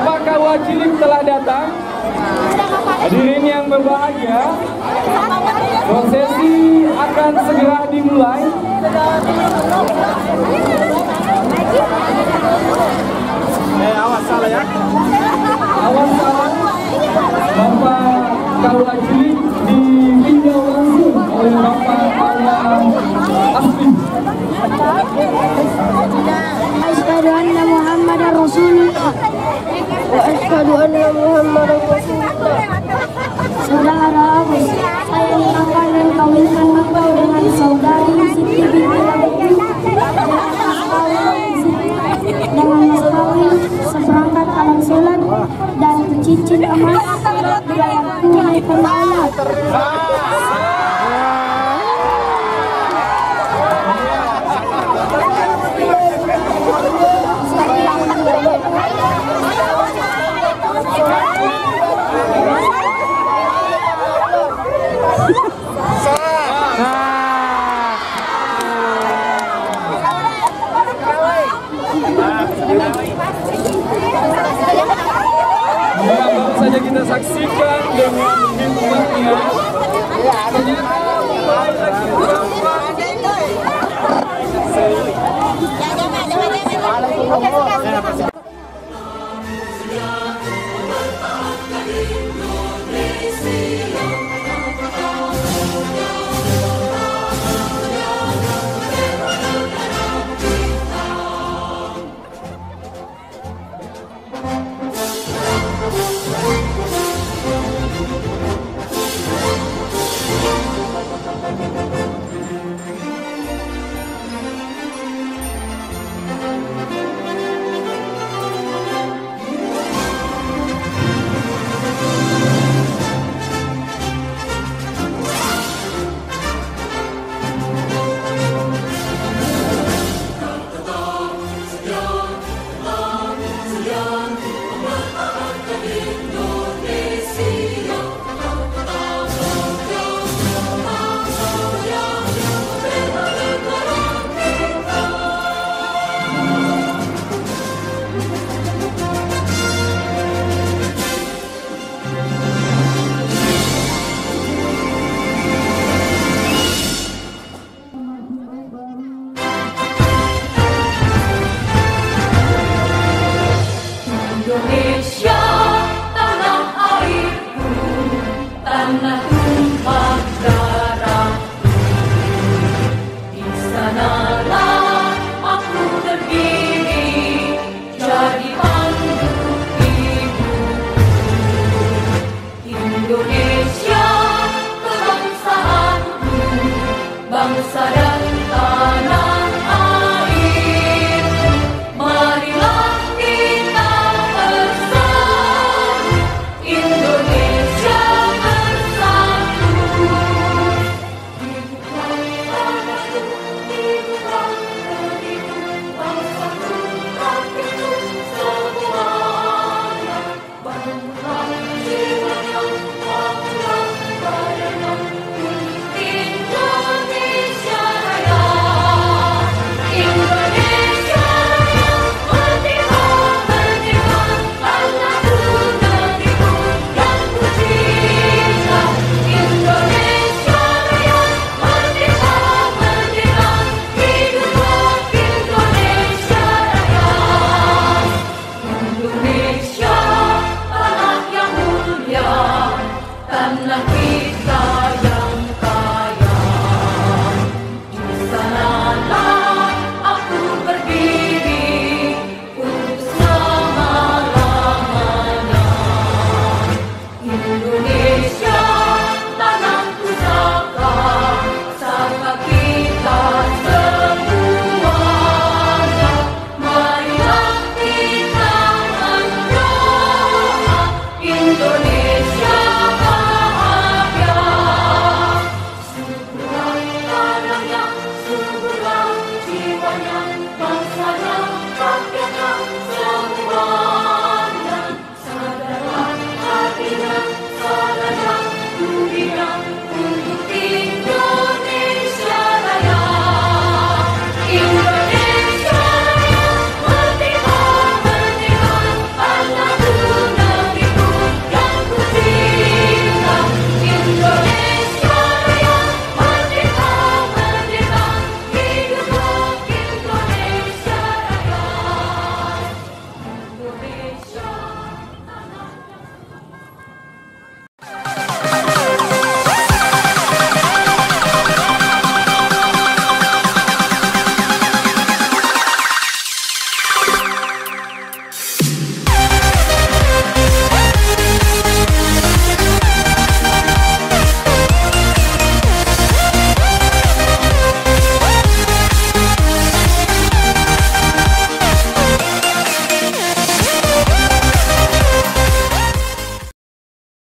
Bapak Kawah Cilik telah datang. Hadirin yang berbahagia, prosesi akan segera dimulai. Awas salah ya. Awas salah. Bapak Kawah Cilik ditinjau langsung oleh Bapak Kawah Asli. Asyhadu anna Muhammadar Rasulullah wa asyhadu anna Muhammadar Rasulullah. Saudara Abu, saya nikahkan dan kawinkan engkau dengan saudari Siti binti Abdi dengan mas kawin seperangkat alat sholat dan cincin emas dengan tunai pembayaran. Baru saja kita saksikan dengan hikmatnya